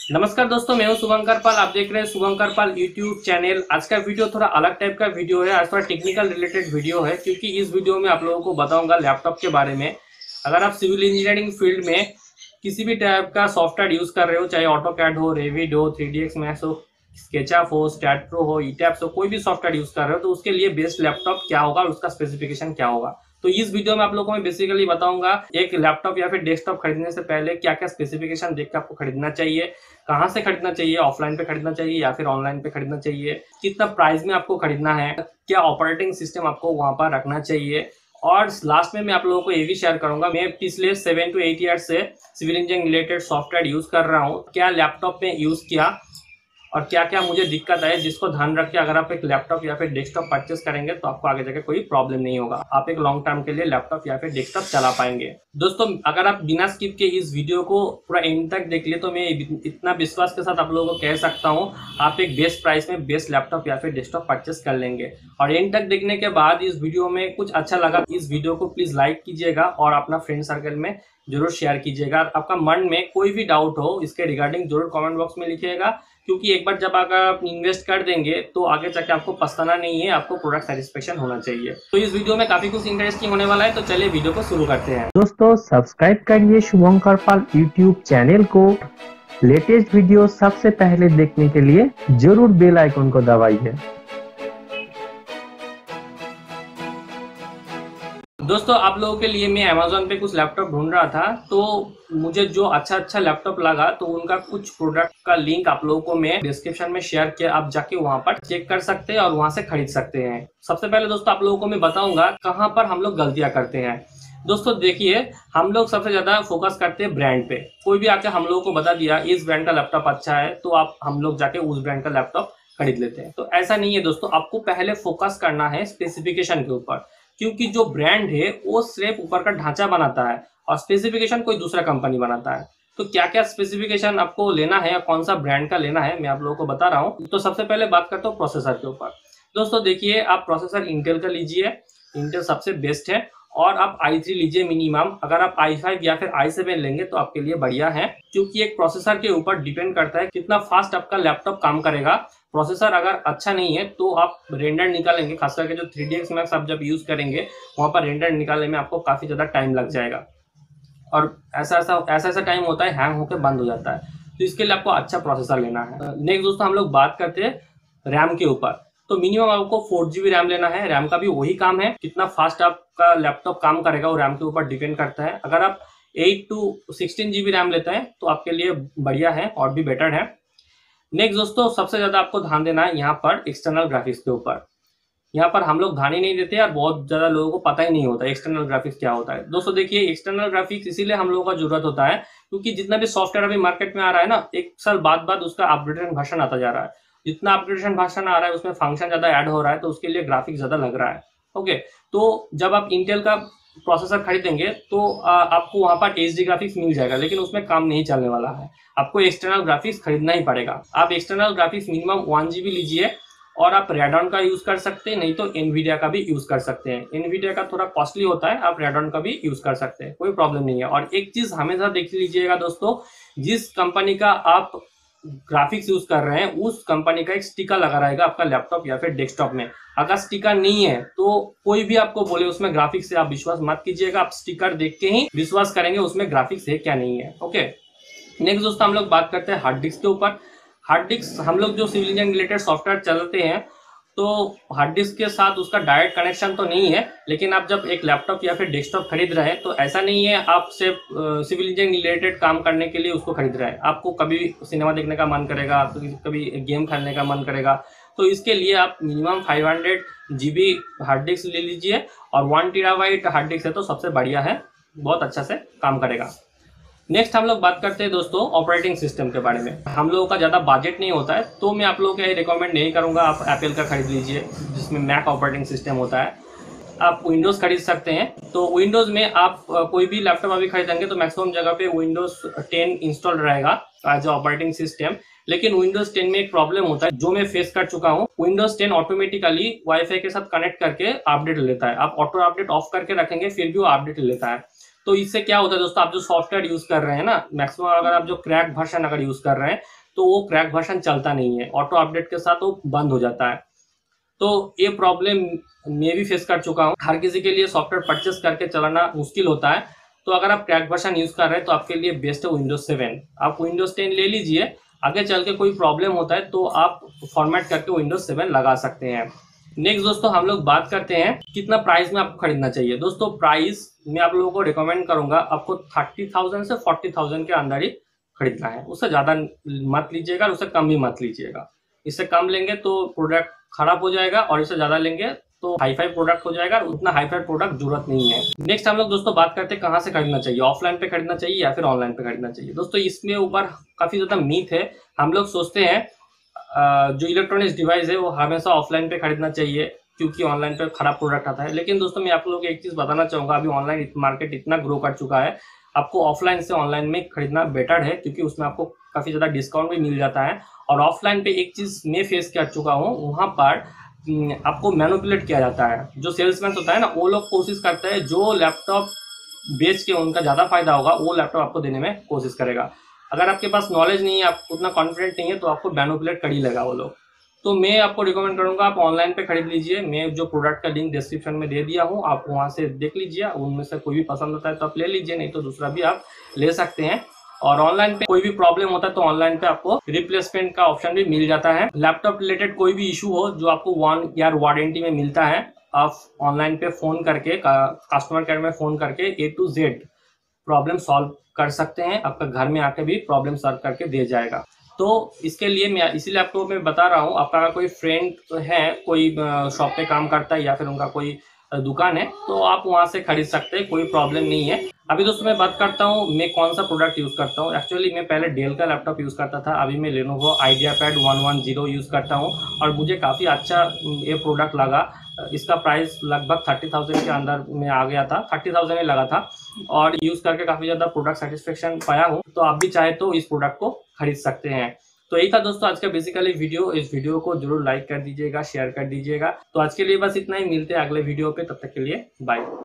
नमस्कार दोस्तों, मैं हूं शुभंकर पाल। आप देख रहे हैं शुभंकर पाल यूट्यूब चैनल। आज का वीडियो थोड़ा अलग टाइप का वीडियो है। आज थोड़ा टेक्निकल रिलेटेड वीडियो है, क्योंकि इस वीडियो में आप लोगों को बताऊंगा लैपटॉप के बारे में। अगर आप सिविल इंजीनियरिंग फील्ड में किसी भी टाइप का सॉफ्टवेयर यूज कर रहे हो, चाहे ऑटो कैड हो, रेविड हो, 3ds मैक्स हो, स्केचअप हो, स्टैट प्रो हो, ईटैप्स हो, कोई भी सॉफ्टवेयर यूज कर रहे हो तो उसके लिए बेस्ट लैपटॉप क्या होगा और उसका स्पेसिफिकेशन क्या होगा। तो इस वीडियो में आप लोगों को मैं बेसिकली बताऊंगा एक लैपटॉप या फिर डेस्कटॉप खरीदने से पहले क्या क्या स्पेसिफिकेशन देख के आपको खरीदना चाहिए, कहाँ से खरीदना चाहिए, ऑफलाइन पे खरीदना चाहिए या फिर ऑनलाइन पे खरीदना चाहिए, कितना प्राइस में आपको खरीदना है, क्या ऑपरेटिंग सिस्टम आपको वहां पर रखना चाहिए। और लास्ट में मैं आप लोगों को ये भी शेयर करूंगा, मैं पिछले 7 to 8 ईयर से civil engineering related software use कर रहा हूँ, क्या लैपटॉप में यूज किया और क्या क्या मुझे दिक्कत है, जिसको ध्यान रख के अगर आप एक लैपटॉप या फिर डेस्कटॉप परचेस करेंगे तो आपको आगे जाकर कोई प्रॉब्लम नहीं होगा। आप एक लॉन्ग टर्म के लिए लैपटॉप या फिर डेस्कटॉप चला पाएंगे। दोस्तों, अगर आप बिना स्किप के इस वीडियो को पूरा एंड तक देख लिए तो मैं इतना विश्वास के साथ आप लोगों को कह सकता हूँ आप एक बेस्ट प्राइस में बेस्ट लैपटॉप या फिर डेस्कटॉप परचेस कर लेंगे। और एंड तक देखने के बाद इस वीडियो में कुछ अच्छा लगा, इस वीडियो को प्लीज लाइक कीजिएगा और अपना फ्रेंड सर्कल में जरूर शेयर कीजिएगा। आपका मन में कोई भी डाउट हो इसके रिगार्डिंग जरूर कमेंट बॉक्स में लिखिएगा, क्योंकि एक बार जब अगर आप इन्वेस्ट कर देंगे तो आगे जाके आपको पछताना नहीं है, आपको प्रोडक्ट सेटिस्फेक्शन होना चाहिए। तो इस वीडियो में काफी कुछ इंटरेस्टिंग होने वाला है, तो चलिए वीडियो को शुरू करते हैं। दोस्तों सब्सक्राइब करिए शुभंकर पाल यूट्यूब चैनल को। लेटेस्ट वीडियो सबसे पहले देखने के लिए जरूर बेल आइकन को दबाइए। दोस्तों, आप लोगों के लिए मैं अमेजोन पे कुछ लैपटॉप ढूंढ रहा था, तो मुझे जो अच्छा लैपटॉप लगा तो उनका कुछ प्रोडक्ट का लिंक आप लोगों को मैं डिस्क्रिप्शन में शेयर किया, आप जाके वहां पर चेक कर सकते हैं और वहां से खरीद सकते हैं। सबसे पहले दोस्तों आप लोगों को मैं बताऊंगा कहाँ पर हम लोग गलतियां करते हैं। दोस्तों देखिए, हम लोग सबसे ज्यादा फोकस करते हैं ब्रांड पे। कोई भी आके हम लोगों को बता दिया इस ब्रांड का लैपटॉप अच्छा है, तो हम लोग जाके उस ब्रांड का लैपटॉप खरीद लेते हैं। तो ऐसा नहीं है दोस्तों, आपको पहले फोकस करना है स्पेसिफिकेशन के ऊपर, क्योंकि जो ब्रांड है वो सिर्फ ऊपर का ढांचा बनाता है और स्पेसिफिकेशन कोई दूसरा कंपनी बनाता है। तो क्या क्या स्पेसिफिकेशन आपको लेना है या कौन सा ब्रांड का लेना है मैं आप लोगों को बता रहा हूँ। तो सबसे पहले बात करता हूँ प्रोसेसर के ऊपर। दोस्तों देखिए, आप प्रोसेसर इंटेल का लीजिए, इंटेल सबसे बेस्ट है। और आप i3 लीजिए मिनिमम। अगर आप i5 या फिर i7 लेंगे तो आपके लिए बढ़िया है, क्योंकि एक प्रोसेसर के ऊपर डिपेंड करता है कितना फास्ट आपका लैपटॉप काम करेगा। प्रोसेसर अगर अच्छा नहीं है तो आप रेंडर निकालेंगे, खास करके जो 3ds मैक्स आप जब यूज करेंगे वहां पर रेंडर निकालने में आपको काफी ज्यादा टाइम लग जाएगा और ऐसा टाइम होता है हैंग होकर बंद हो जाता है। तो इसके लिए आपको अच्छा प्रोसेसर लेना है। नेक्स्ट दोस्तों हम लोग बात करते हैं रैम के ऊपर। तो मिनिमम आपको 4GB रैम लेना है। रैम का भी वही काम है, कितना फास्ट आपका लैपटॉप काम करेगा वो रैम के ऊपर डिपेंड करता है। अगर आप 8 to 16GB रैम लेते हैं तो आपके लिए बढ़िया है और भी बेटर है। नेक्स्ट दोस्तों, सबसे ज्यादा आपको ध्यान देना है यहाँ पर एक्सटर्नल ग्राफिक्स के ऊपर। यहाँ पर हम लोग ध्यान ही नहीं देते और बहुत ज्यादा लोगों को पता ही नहीं होता एक्सटर्नल ग्राफिक्स क्या होता है। दोस्तों देखिए, एक्सटर्नल ग्राफिक्स इसीलिए हम लोगों का जरूरत होता है क्योंकि जितना भी सॉफ्टवेयर अभी मार्केट में आ रहा है ना, एक साल बाद उसका अपग्रेडेशन वर्जन आता जा रहा है। जितना अपग्रेडेशन वर्जन आ रहा है उसमें फंक्शन ज्यादा ऐड हो रहा है, तो उसके लिए ग्राफिक्स ज्यादा लग रहा है। ओके, तो जब आप इंटेल का प्रोसेसर खरीदेंगे तो आपको वहां पर एचडी ग्राफिक्स मिल जाएगा, लेकिन उसमें काम नहीं चलने वाला है। आपको एक्सटर्नल ग्राफिक्स खरीदना ही पड़ेगा। आप एक्सटर्नल ग्राफिक्स मिनिमम 1GB लीजिए और आप रेडॉन का यूज कर सकते हैं, नहीं तो एनवीडिया का भी यूज कर सकते हैं। एनवीडिया का थोड़ा कॉस्टली होता है, आप रेडॉन का भी यूज कर सकते हैं, कोई प्रॉब्लम नहीं है। और एक चीज हमेशा देख लीजिएगा दोस्तों, जिस कंपनी का आप ग्राफिक्स यूज कर रहे हैं उस कंपनी का एक स्टिकर लगा रहेगा आपका लैपटॉप या फिर डेस्कटॉप में। अगर स्टिकर नहीं है तो कोई भी आपको बोले उसमें ग्राफिक्स है, आप विश्वास मत कीजिएगा। आप स्टिकर देख के ही विश्वास करेंगे उसमें ग्राफिक्स है क्या नहीं है। ओके, नेक्स्ट दोस्तों हम लोग बात करते हैं हार्ड डिस्क के ऊपर। हार्ड डिस्क हम लोग जो सिविल इंजीनियरिंग रिलेटेड सॉफ्टवेयर चलाते हैं तो हार्ड डिस्क के साथ उसका डायरेक्ट कनेक्शन तो नहीं है, लेकिन आप जब एक लैपटॉप या फिर डेस्कटॉप खरीद रहे हैं तो ऐसा नहीं है आप सिर्फ सिविल इंजीनियरिंग रिलेटेड काम करने के लिए उसको खरीद रहे हैं। आपको कभी सिनेमा देखने का मन करेगा, तो कभी गेम खेलने का मन करेगा, तो इसके लिए आप मिनिमम 500GB हार्ड डिस्क ले लीजिए। और 1TB हार्ड डिस्क है तो सबसे बढ़िया है, बहुत अच्छा से काम करेगा। नेक्स्ट हम लोग बात करते हैं दोस्तों ऑपरेटिंग सिस्टम के बारे में। हम लोगों का ज़्यादा बजट नहीं होता है तो मैं आप लोगों को रिकमेंड नहीं करूंगा आप एप्पल का खरीद लीजिए, जिसमें मैक ऑपरेटिंग सिस्टम होता है। आप विंडोज़ खरीद सकते हैं। तो विंडोज़ में आप कोई भी लैपटॉप अभी खरीदेंगे तो मैक्सिमम जगह पे विंडोज़ 10 इंस्टॉल रहेगा एज ऑपरेटिंग सिस्टम। लेकिन विंडोज़ 10 में एक प्रॉब्लम होता है जो मैं फेस कर चुका हूँ। विंडोज़ 10 ऑटोमेटिकली वाईफाई के साथ कनेक्ट करके अपडेट लेता है। आप ऑटो अपडेट ऑफ करके रखेंगे फिर भी वो अपडेट लेता है। तो इससे क्या होता है दोस्तों, आप जो सॉफ्टवेयर यूज कर रहे हैं ना, मैक्सिमम अगर आप जो क्रैक वर्जन अगर यूज कर रहे हैं तो वो क्रैक वर्जन चलता नहीं है, ऑटो अपडेट के साथ वो बंद हो जाता है। तो ये प्रॉब्लम मैं भी फेस कर चुका हूँ। हर किसी के लिए सॉफ्टवेयर परचेस करके चलाना मुश्किल होता है। तो अगर आप क्रैक वर्जन यूज कर रहे हैं तो आपके लिए बेस्ट है विंडोज 7। आप विंडोज 10 ले लीजिए, आगे चल के कोई प्रॉब्लम होता है तो आप फॉर्मेट करके विंडोज 7 लगा सकते हैं। नेक्स्ट दोस्तों हम लोग बात करते हैं कितना प्राइस में आपको खरीदना चाहिए। दोस्तों प्राइस मैं आप लोगों को रिकमेंड करूंगा, आपको 30,000 से 40,000 के अंदर ही खरीदना है। उससे ज़्यादा मत लीजिएगा और उससे कम भी मत लीजिएगा। इससे कम लेंगे तो प्रोडक्ट खराब हो जाएगा और इससे ज़्यादा लेंगे तो हाई फाई प्रोडक्ट हो जाएगा, उतना हाई फाई प्रोडक्ट जरूरत नहीं है। नेक्स्ट हम लोग दोस्तों बात करते हैं कहाँ से खरीदना चाहिए, ऑफलाइन पे खरीदना चाहिए या फिर ऑनलाइन पे खरीदना चाहिए। दोस्तों इसमें ऊपर काफ़ी ज़्यादा मीथ है। हम लोग सोचते हैं जो इलेक्ट्रॉनिक्स डिवाइस है वो हमेशा ऑफलाइन पे खरीदना चाहिए क्योंकि ऑनलाइन पे खराब प्रोडक्ट आता है। लेकिन दोस्तों मैं आप लोगों को एक चीज़ बताना चाहूँगा, अभी ऑनलाइन मार्केट इतना ग्रो कर चुका है, आपको ऑफलाइन से ऑनलाइन में खरीदना बेटर है क्योंकि उसमें आपको काफ़ी ज़्यादा डिस्काउंट भी मिल जाता है। और ऑफलाइन पे एक चीज़ मैं फेस कर चुका हूँ, वहाँ पर आपको मैनिपुलेट किया जाता है। जो सेल्समैन होता है ना, वो लोग कोशिश करते हैं जो लैपटॉप बेच के उनका ज़्यादा फायदा होगा वो लैपटॉप आपको देने में कोशिश करेगा। अगर आपके पास नॉलेज नहीं है, आप उतना कॉन्फिडेंट नहीं है तो आपको मैनिपुलेट कर ही लेगा वो लोग। तो मैं आपको रिकमेंड करूंगा आप ऑनलाइन पे खरीद लीजिए। मैं जो प्रोडक्ट का लिंक डिस्क्रिप्शन में दे दिया हूँ, आप वहाँ से देख लीजिए, उनमें से कोई भी पसंद होता है तो आप ले लीजिए, नहीं तो दूसरा भी आप ले सकते हैं। और ऑनलाइन पे कोई भी प्रॉब्लम होता है तो ऑनलाइन पे आपको रिप्लेसमेंट का ऑप्शन भी मिल जाता है। लैपटॉप रिलेटेड कोई भी इशू हो जो आपको 1 ईयर वारंटी में मिलता है, आप ऑनलाइन पे फोन करके कस्टमर केयर में फोन करके A to Z problem solve कर सकते हैं। आपका घर में आके भी प्रॉब्लम सॉल्व करके दे जाएगा। तो इसके लिए मैं इसीलिए आपको मैं बता रहा हूँ, आपका अगर कोई फ्रेंड है, कोई शॉप पे काम करता है या फिर उनका कोई दुकान है तो आप वहाँ से खरीद सकते हैं, कोई प्रॉब्लम नहीं है। अभी दोस्तों मैं बात करता हूँ मैं कौन सा प्रोडक्ट यूज़ करता हूँ। एक्चुअली मैं पहले डेल का लैपटॉप यूज़ करता था, अभी मैं लेनोवो आइडियापैड 110 यूज़ करता हूँ और मुझे काफ़ी अच्छा ये प्रोडक्ट लगा। इसका प्राइस लगभग 30,000 के अंदर में आ गया था, 30,000 ही लगा था और यूज़ करके काफ़ी ज़्यादा प्रोडक्ट सेटिस्फेक्शन पाया हूँ। तो आप भी चाहे तो इस प्रोडक्ट को खरीद सकते हैं। तो यही था दोस्तों आज का बेसिकली वीडियो। इस वीडियो को जरूर लाइक कर दीजिएगा, शेयर कर दीजिएगा। तो आज के लिए बस इतना ही, मिलते हैं अगले वीडियो पे, तब तक के लिए बाय।